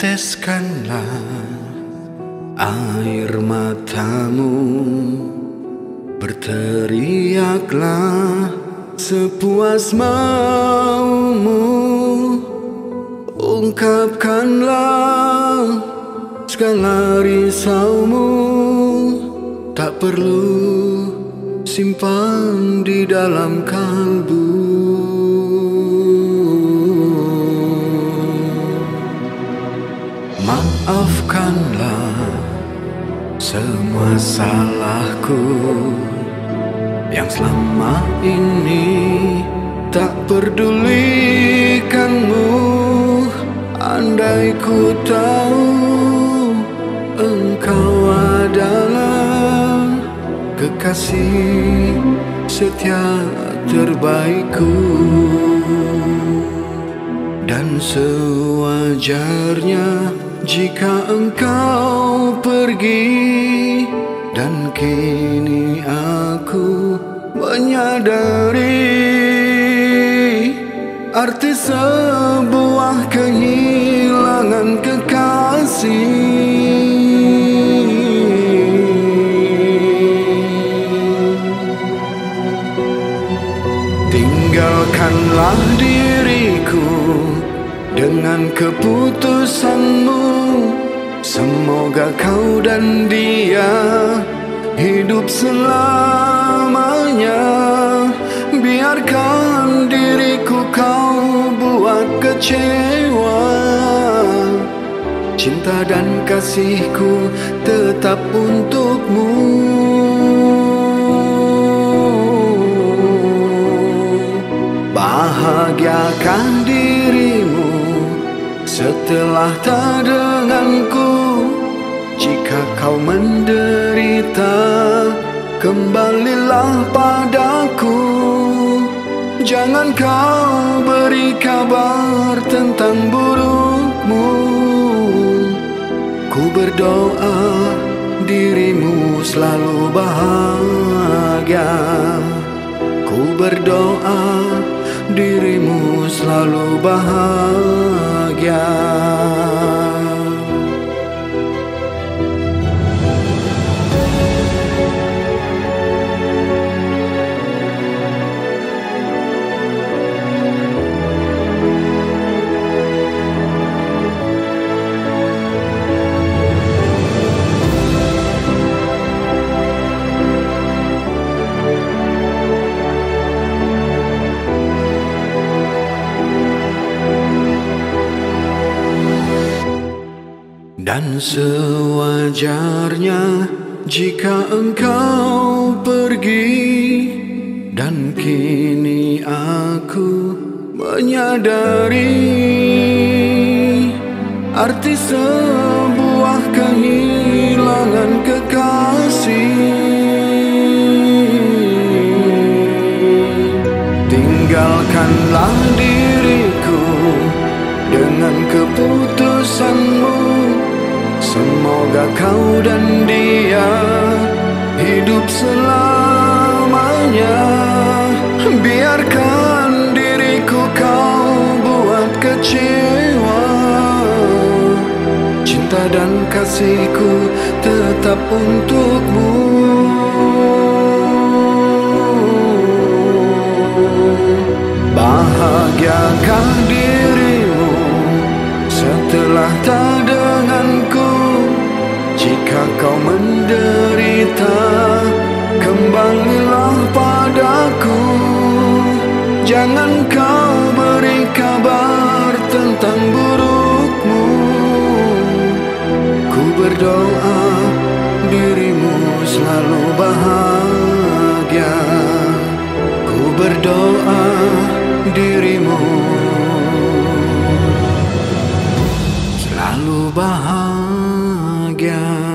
Teteskanlah air matamu, berteriaklah sepuas maumu, ungkapkanlah segala risaumu, tak perlu simpan di dalam kalbu. Maafkanlah semua salahku yang selama ini tak pedulikanmu. Andai ku tahu engkau adalah kekasih setia terbaikku, dan sewajarnya jika engkau pergi, dan kini aku menyadari arti sebuah kehilangan kekasih. Tinggalkanlah diriku dengan keputusanmu. Semoga kau dan dia hidup selamanya. Biarkan diriku kau buat kecewa, cinta dan kasihku tetap untukmu. Bahagiakan dirimu setelah tak denganku. Jika kau menderita, kembalilah padaku. Jangan kau beri kabar tentang burukmu. Ku berdoa dirimu selalu bahagia. Ku berdoa dirimu selalu bahagia. Dan sewajarnya jika engkau pergi, dan kini aku menyadari arti sebuah kehilangan kekasih. Tinggalkanlah diriku dengan keputusanmu. Semoga kau dan dia hidup selamanya. Biarkan diriku kau buat kecewa, cinta dan kasihku tetap untukmu. Bahagiakan dirimu setelah tak denganku. Jika kau menderita, kembalilah padaku. Jangan kau beri kabar tentang burukmu. Ku berdoa dirimu selalu bahagia. Ku berdoa dirimu selalu bahagia.